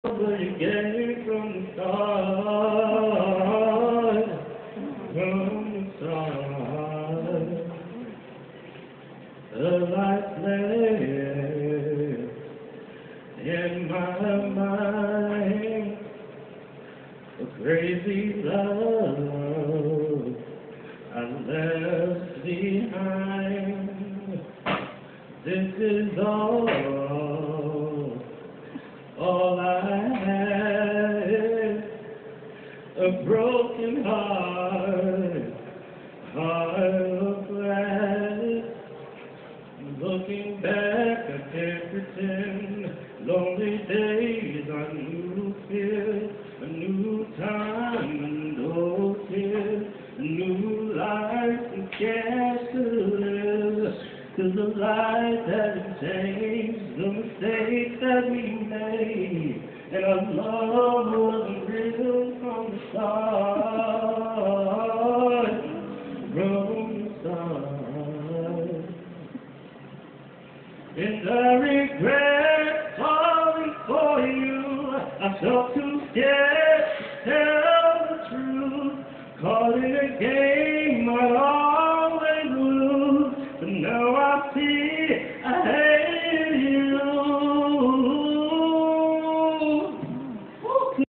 But you gave from the start, from the start, a life left in my mind, a crazy love I left behind. This is all I had, a broken heart, heart of glass. Looking back, I can't pretend. Lonely days, a new fear, a new time, and old tears, a new life and chance to live. 'Cause the life hasn't changed, the mistakes that we made, and our love wasn't real from the start, from the start. And I regret falling for you, I'm so too scared